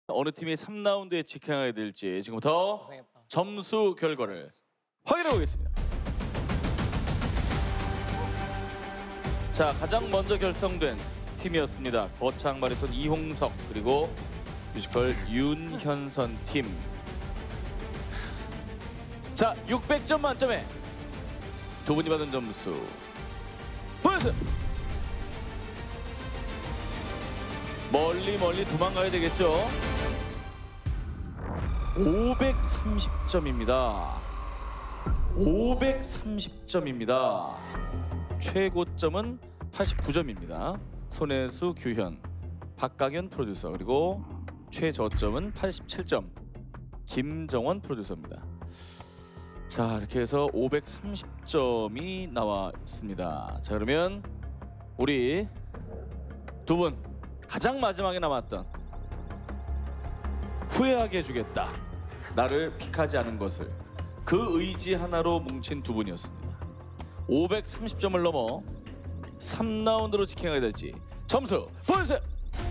어느 팀이 3라운드에 직행하게 될지 지금부터 점수 결과를 확인해 보겠습니다. 자, 가장 먼저 결성된 팀이었습니다. 거창 바리톤 이홍석 그리고 뮤지컬 윤현선 팀. 자, 600점 만점에 두 분이 받은 점수 보여주세요. 멀리 도망가야 되겠죠. 530점입니다. 530점입니다. 최고점은 89점입니다. 손혜수, 규현, 박강현 프로듀서 그리고 최저점은 87점 김정원 프로듀서입니다. 자, 이렇게 해서 530점이 나왔습니다. 자, 그러면 우리 두 분 가장 마지막에 남았던 후회하게 해주겠다, 나를 픽하지 않은 것을, 그 의지 하나로 뭉친 두 분이었습니다. 530점을 넘어 3라운드로 직행하게 될지 점수 보여주세요.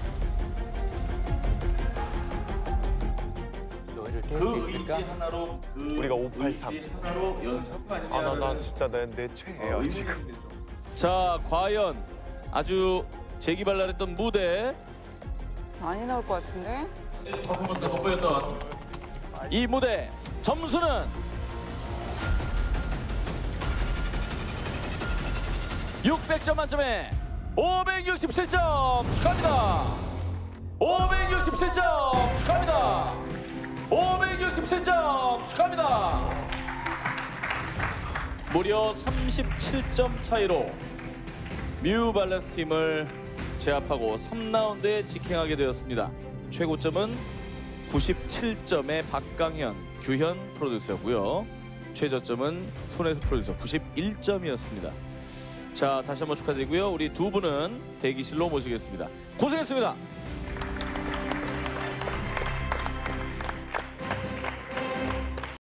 그 의지 하나로, 우리가 583. 의지 하나로 연습하느냐. 나 진짜 내 최애야 지금. 자, 과연 아주 재기발랄했던 무대, 많이 나올 것 같은데? 퍼포먼스가 돋보였던 이 무대 점수는 600점 만점에 567점 축하합니다. 567점 축하합니다. 567점 축하합니다. 무려 37점 차이로 뮤 밸런스 팀을 제압하고 3라운드에 직행하게 되었습니다. 최고점은 97점의 박강현, 규현 프로듀서였고요. 최저점은 손혜수 프로듀서 91점이었습니다. 자, 다시 한번 축하드리고요. 우리 두 분은 대기실로 모시겠습니다. 고생했습니다.